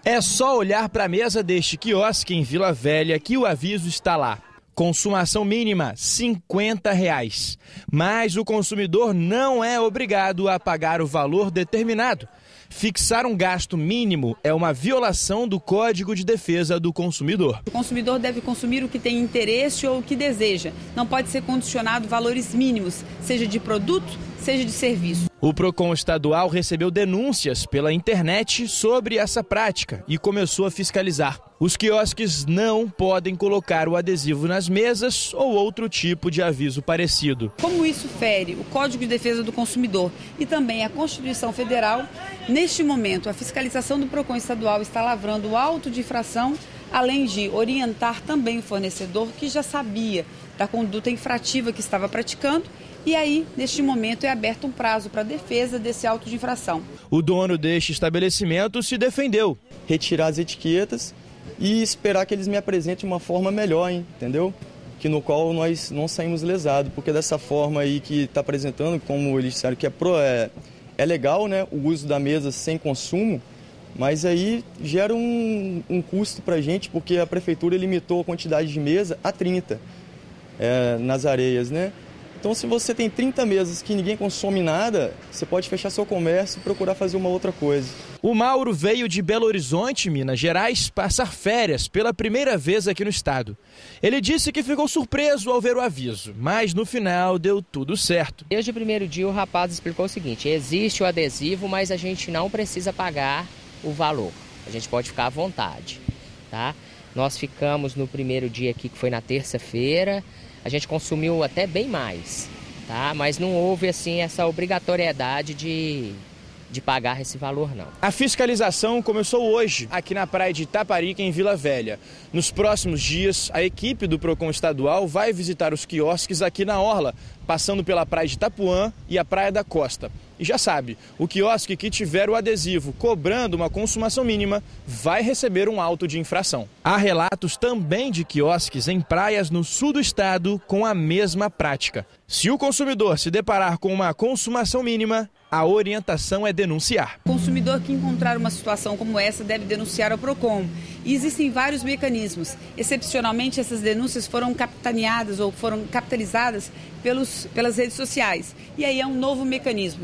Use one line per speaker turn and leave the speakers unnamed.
É só olhar para a mesa deste quiosque em Vila Velha que o aviso está lá. Consumação mínima, R$ 50. Mas o consumidor não é obrigado a pagar o valor determinado. Fixar um gasto mínimo é uma violação do Código de Defesa do Consumidor.
O consumidor deve consumir o que tem interesse ou o que deseja. Não pode ser condicionado valores mínimos, seja de produto, seja de serviço.
O PROCON estadual recebeu denúncias pela internet sobre essa prática e começou a fiscalizar. Os quiosques não podem colocar o adesivo nas mesas ou outro tipo de aviso parecido.
Como isso fere o Código de Defesa do Consumidor e também a Constituição Federal, neste momento a fiscalização do PROCON estadual está lavrando o auto de infração, além de orientar também o fornecedor que já sabia da conduta infrativa que estava praticando. E aí, neste momento, é aberto um prazo para a defesa desse auto de infração.
O dono deste estabelecimento se defendeu.
Retirar as etiquetas e esperar que eles me apresentem uma forma melhor, entendeu? Que no qual nós não saímos lesados, porque dessa forma aí que está apresentando, como eles disseram que é legal, né, o uso da mesa sem consumo, mas aí gera um custo para a gente, porque a prefeitura limitou a quantidade de mesa a 30 nas areias, né? Então, se você tem 30 mesas que ninguém consome nada, você pode fechar seu comércio e procurar fazer uma outra coisa.
O Mauro veio de Belo Horizonte, Minas Gerais, passar férias pela primeira vez aqui no estado. Ele disse que ficou surpreso ao ver o aviso, mas no final deu tudo certo.
Desde o primeiro dia o rapaz explicou o seguinte: existe o adesivo, mas a gente não precisa pagar o valor. A gente pode ficar à vontade, tá? Nós ficamos no primeiro dia aqui, que foi na terça-feira. A gente consumiu até bem mais, tá? Mas não houve assim essa obrigatoriedade de pagar esse valor, não.
A fiscalização começou hoje, aqui na praia de Itaparica, em Vila Velha. Nos próximos dias, a equipe do PROCON estadual vai visitar os quiosques aqui na orla, passando pela praia de Itapuã e a praia da Costa. E já sabe, o quiosque que tiver o adesivo cobrando uma consumação mínima vai receber um auto de infração. Há relatos também de quiosques em praias no sul do estado com a mesma prática. Se o consumidor se deparar com uma consumação mínima, a orientação é denunciar.
O consumidor que encontrar uma situação como essa deve denunciar ao PROCON. E existem vários mecanismos. Excepcionalmente, essas denúncias foram capitaneadas ou foram capitalizadas pelas redes sociais. E aí é um novo mecanismo.